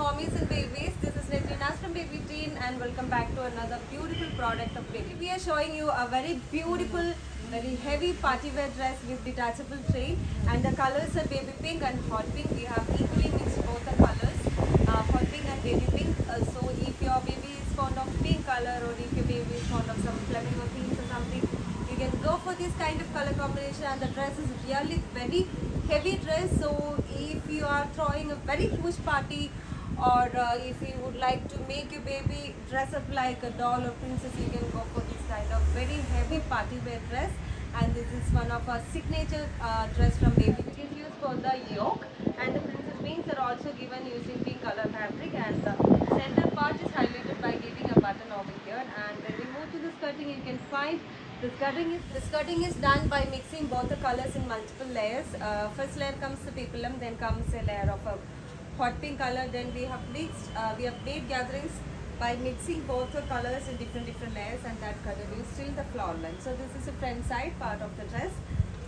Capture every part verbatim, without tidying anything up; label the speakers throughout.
Speaker 1: mommies and babies. This is Netrina from Baby Teen and welcome back to another beautiful product of Baby. We are showing you a very beautiful, very heavy party wear dress with detachable train, and the colors are baby pink and hot pink. We have equally mixed both the colors, uh, hot pink and baby pink. Uh, so if your baby is fond of pink color, or if your baby is fond of some flamingo themes or something, you can go for this kind of color combination, and the dress is really very heavy dress. So if you are throwing a very huge party, or uh, if you would like to make your baby dress up like a doll or princess, you can go for this kind of very heavy party wear dress. And this is one of our signature uh, dress from Baby. It is used for the yoke, and the princess wings are also given using pink color fabric, and the center part is highlighted by giving a button over here. And when we move to the skirting, you can find the skirting is the skirting is done by mixing both the colors in multiple layers. Uh, first layer comes the peplum, then comes a layer of a hot pink color. Then we have mixed, uh, we have made gatherings by mixing both the colors in different different layers, and that color is still the flower line. So this is the front side part of the dress,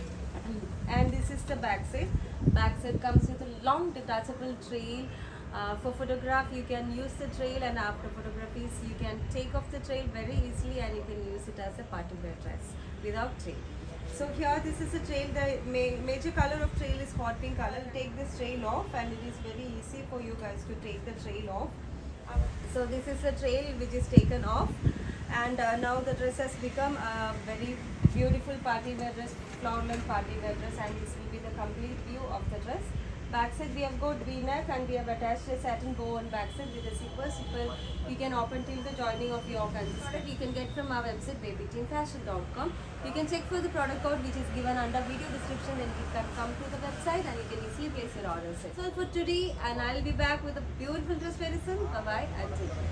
Speaker 1: and this is the back side. Back side comes with a long detachable trail. Uh, for photograph, you can use the trail, and after photographies, you can take off the trail very easily, and you can use it as a party wear dress without trail. So here, this is a trail. The ma major color of trail is hot pink color. Take this trail off, and it is very easy for you guys to take the trail off. So this is the trail which is taken off, and uh, now the dress has become a very beautiful party wear dress, flower-length party wear dress, and this will be the complete view of the dress. Backside we have got V-neck, and we have attached a satin bow on backside with a zipper. Zipper you can open till the joining of your yoke, and this product you can get from our website baby teen fashion dot com. You can check for the product code which is given under video description, and you can come to the website and you can easily place your orders. So for today, and I'll be back with a beautiful dress very soon. Bye bye and take care.